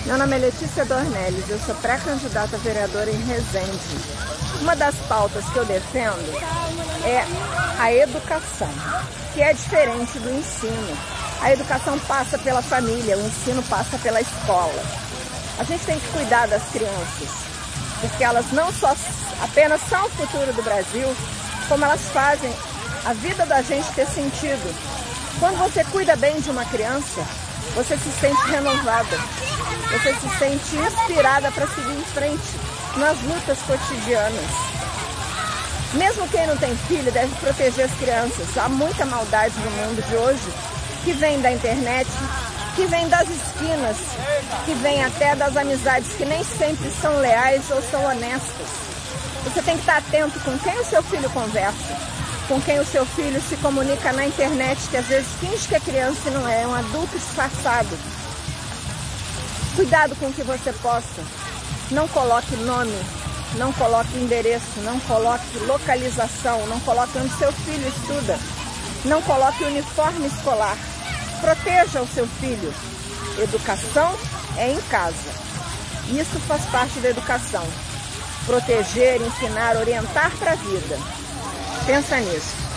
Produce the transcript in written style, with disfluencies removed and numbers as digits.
Meu nome é Letícia Dornelles, eu sou pré-candidata a vereadora em Resende. Uma das pautas que eu defendo é a educação, que é diferente do ensino. A educação passa pela família, o ensino passa pela escola. A gente tem que cuidar das crianças, porque elas não só apenas são o futuro do Brasil, como elas fazem a vida da gente ter sentido. Quando você cuida bem de uma criança, você se sente renovada, você se sente inspirada para seguir em frente nas lutas cotidianas. Mesmo quem não tem filho deve proteger as crianças. Há muita maldade no mundo de hoje, que vem da internet, que vem das esquinas, que vem até das amizades que nem sempre são leais ou são honestas. Você tem que estar atento com quem o seu filho conversa, com quem o seu filho se comunica na internet, que às vezes finge que é criança e não é, um adulto disfarçado. Cuidado com o que você posta. Não coloque nome, não coloque endereço, não coloque localização, não coloque onde seu filho estuda, não coloque uniforme escolar. Proteja o seu filho. Educação é em casa. Isso faz parte da educação. Proteger, ensinar, orientar para a vida. Pensa nisso.